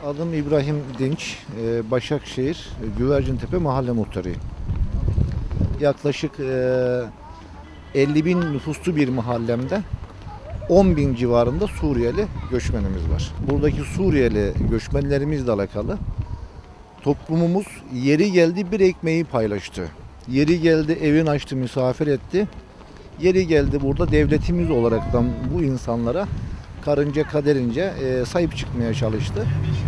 Adım İbrahim Dinç, Başakşehir Güvercintepe Mahalle Muhtarıyım. Yaklaşık 50 bin nüfuslu bir mahallemde 10 bin civarında Suriyeli göçmenimiz var. Buradaki Suriyeli göçmenlerimizle alakalı toplumumuz yeri geldi bir ekmeği paylaştı. Yeri geldi evin açtı, misafir etti. Yeri geldi burada devletimiz olaraktan bu insanlara karınca kaderince sahip çıkmaya çalıştı.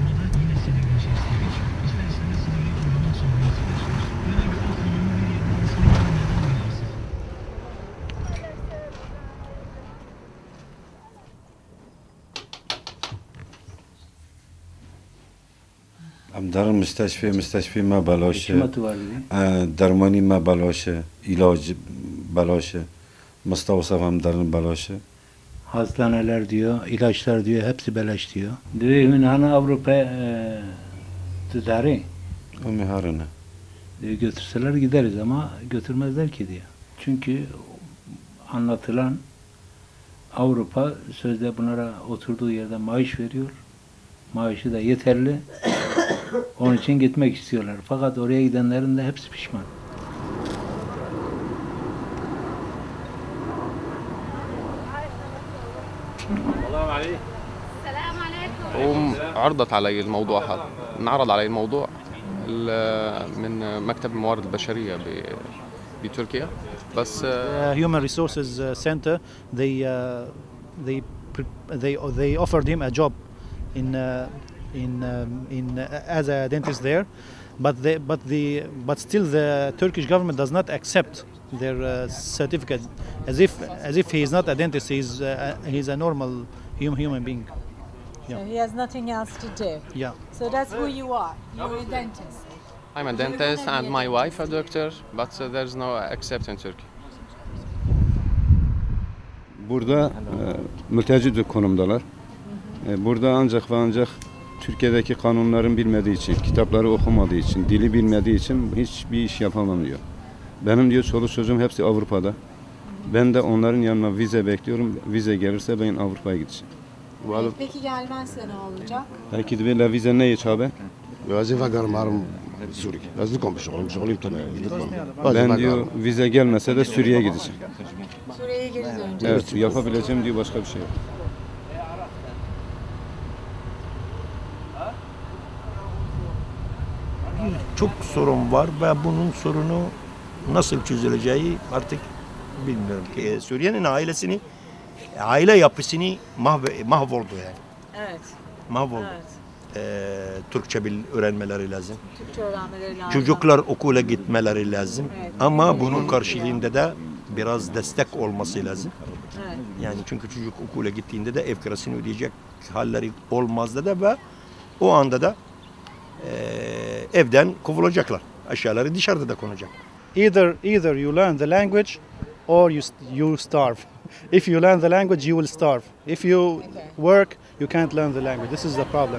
در مستشفی ما بلاشه حکمت واردی درمانی ما بلاشه ilaç بلاشه مستوصف هم درن بلاشه hastaneler diyor, ilaçlar diyor, hepsi beleş diyor. Diyor hani Avrupa tutarı. o miharına Diyor götürseler gideriz ama götürmezler ki diyor. Çünkü anlatılan Avrupa sözde bunlara oturduğu yerde maaş veriyor. Maaşı da yeterli. Onun için gitmek istiyorlar. Fakat oraya gidenlerin de hepsi pişman. عرضت علي الموضوع هذا انعرض علي الموضوع من مكتب الموارد البشرية بتركيا بس Human Resources Center they offered him a job in as a dentist there, but still the Turkish government does not accept their certificate as if he is not a dentist. He's a normal human being. So he has nothing else to do. Yeah. So that's who you are. You're a dentist. I'm a dentist and my wife a doctor, but there's no accept in Turkey. Burada mülteci konumdalar. Burada ancak ve ancak Türkiye'deki kanunların bilmediği için, kitapları okumadığı için, dili bilmediği için hiçbir iş yapamam diyor. Benim diyor çoluk çocuğum hepsi Avrupa'da. Ben de onların yanına vize bekliyorum. Vize gelirse ben Avrupa'ya gideceğim. Peki gelmezse ne olacak? Belki de la vize ne hiç abi? لازم فقر معهم سوري لازمكم بشغلي Ben diyor vize gelmese de Suriye'ye gideceğim. Suriye'ye geri dönecek. Evet yapabileceğim diyor başka bir şey yok. Çok sorun var ve bunun sorunu nasıl çözüleceği artık bilmiyorum ki. Suriye'nin aile yapısını mahvoldu yani. Evet. Mahvoldu. Evet. Türkçe öğrenmeleri lazım. Türkçe öğrenmeleri lazım. Çocuklar okula gitmeleri lazım. Evet. Ama bunun karşılığında da biraz destek olması lazım. Evet. Yani çünkü çocuk okula gittiğinde de ev kirasını ödeyecek halleri olmazdı da ve o anda da evden kovulacaklar. Aşağıları dışarıda da konacak. Either you learn the language or you starve. If you learn the language, you will starve. If you work, you can't learn the language. This is the problem.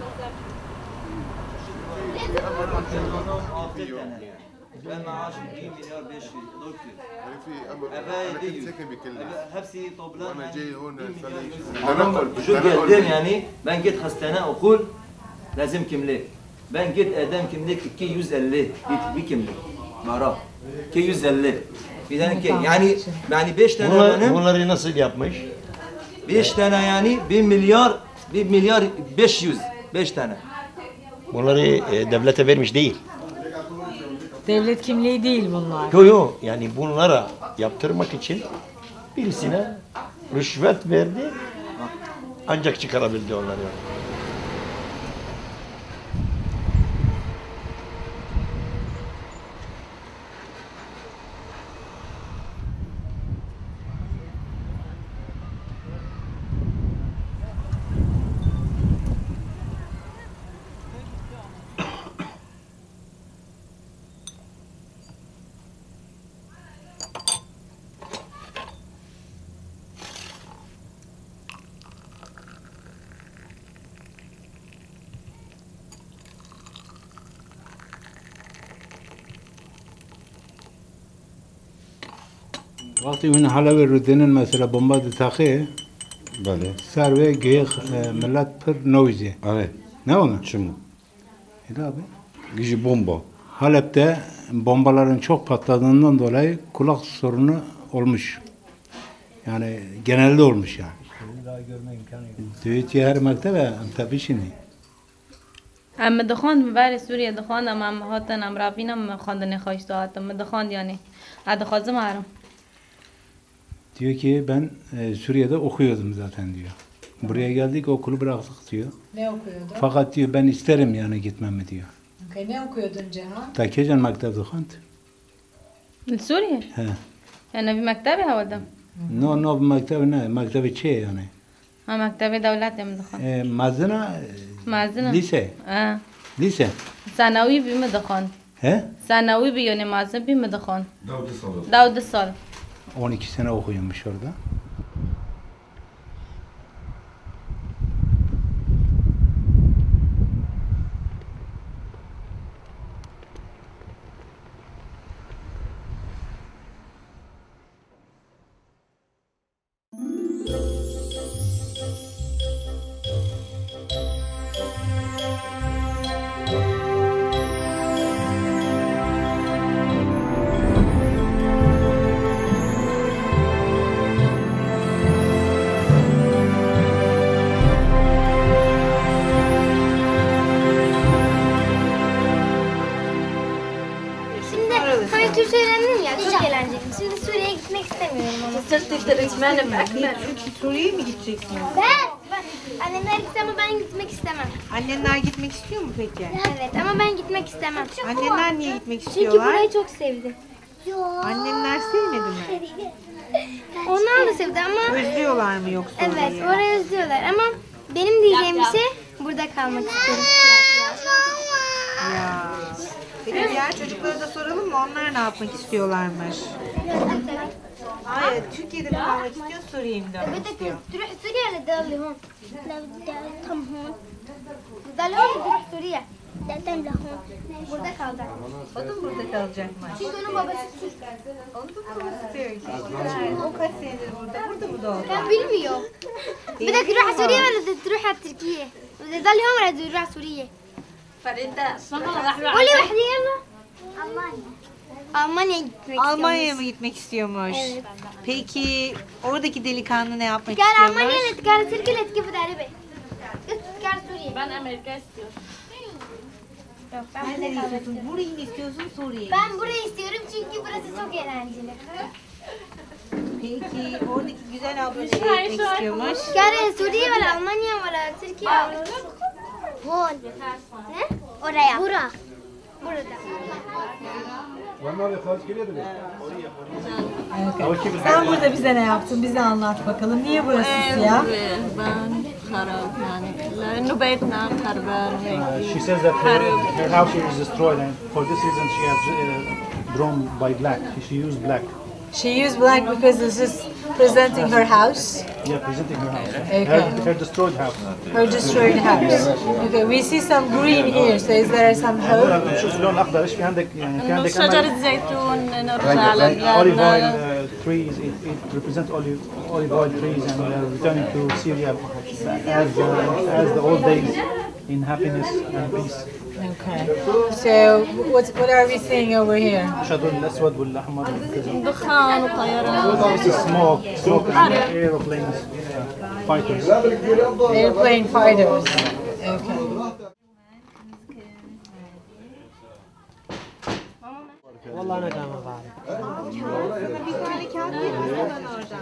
Çocuk geldim yani ben git hastane okul lazım kimlik. Ben git edem kimlik 250 git bir kimlik. Mara 250. Bir tane ki yani 5 tane benim. Bunları nasıl yapmış? 5 tane yani 1 milyar 500 5 tane. Bunları devlete vermiş değil. Devlet kimliği değil bunlar. Yo yani bunlara yaptırmak için birisine rüşvet verdi ancak çıkarabildi onları. وقتی من حالا به رودنن مثلا بمباد تاخه بله سر و گیخ ملت پر نویزه آره نه اون چمو Öyle abi. Gücü bomba. Halep'te bombaların çok patladığından dolayı kulak sorunu olmuş. Yani genelde olmuş yani. Daha görme imkanı yok. Türkiye her mektebe tabii şimdi. ام دخاند بر سوریه دخاند ام هاتن ام رافینم خواندن خواسته هاتم دخاند yani adخازم arım. Diyor ki ben Suriye'de okuyordum zaten diyor. Buraya geldik okulu bıraktık diyor. Ne okuyordun? Fakat diyor ben isterim yani gitmemi diyor. Okay, ne okuyordun Cihan? Takecan mektep دخاند. سوریه؟ He. Yani bir mektebi havadım. No mektebi ne? Mektebi çe yani. Ha mektebi devletim دخاند. Mazına Mazına. lise. Ha. Lise. ثانوی بی می دخاند. He? ثانوی بی yani mazın bی می دخاند. 12 سال. 12 sene okuyormuş orada. Hani Türkçe öğrendim ya, çok eğlenceli. Şimdi Suriye'ye gitmek istemiyorum ama. Suriye'ye mi gideceksin? Ben. Annemler gitti ama ben gitmek istemem. Annenler gitmek istiyor mu peki? Evet ama ben gitmek istemem. Annenler niye gitmek Çünkü istiyorlar? burayı çok sevdi. Annenler sevmedi mi? Onlar da sevdi ama... Özlüyorlar mı yoksa? Evet, orayı özlüyorlar ama benim diyeceğim bir şey burada kalmak istiyorum. Ya. Peki diğer çocuklara da soralım mı? Onlar ne yapmak istiyorlarmış? Hayır, Türkiye'de mi kalmak istiyor, Suriye'ye mi dönmek بدك istiyor? تروح سوريا ولا تضل هون؟ لا بدي أتم هون. تضل هون تروح سوريا. بدي أتم لهون. Burada kalacak. O da burada kalacakmış. Çünkü onun babası Türk. Onu da mı istiyor ki? O kaç senedir burada? Burada mı doğdu? كان bilmiyor. بدك تروح على سوريا ولا بدك تروح على تركيا؟ بدك تضل هون ولا بدك تروح على سوريا؟ قولي وحدة يلا. Almanya'ya gitmek istiyormuş. Almanya'ya mı gitmek istiyormuş? Evet. Peki oradaki delikanlı ne yapmak تكار istiyormuş? Almanya ile تكار Türkiye ile تكيف تعرفي؟ تكار Suriye. Ben Amerika istiyorum. Yok, ben Sen burada nereye kalmak istiyorsun? istiyorum. Burayı mı istiyorsun, Suriye'yi mi? Ben burayı istiyorum çünkü burası çok eğlenceli. Peki oradaki güzel abla nereye gitmek istiyormuş? تكار Suriye ولا Almanya ولا Türkiye? Hon. Ne? Oraya. Burada. Sen burada bize ne yaptın? Bize anlat bakalım. Niye burası siyah? She says that her house was destroyed, and for this reason she has drawn by black. She used black. She used black because this is presenting her house. Yeah, presenting her house. Okay. Her destroyed house. Her destroyed house. Okay, we see some green here. So is there some hope? شوف اللون الاخضر ايش في عندك يعني في عندك شجر الزيتون نرجع olive oil trees. It represents olive oil trees, and we are returning to Syria as the old days in happiness and peace. Okay. So what are we seeing over here? الشجر الاسود والاحمر. دخان وطيران. Smoke aeroplanes, fighters. Airplane fighters. Okay. والله انا كمان بعرف. Bir tane kağıt verirsen oradan.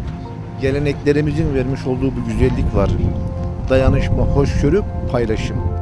Geleneklerimizin vermiş olduğu bu güzellik var. Dayanışma, hoşgörü, paylaşım.